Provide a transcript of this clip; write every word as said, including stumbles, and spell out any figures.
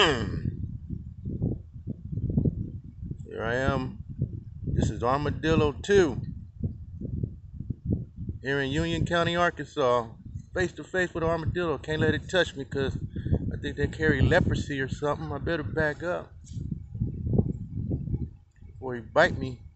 Here I am. This is Armadillo two here in Union County, Arkansas. Face to face with an armadillo. Can't let it touch me because I think they carry leprosy or something. I better back up before he bite me.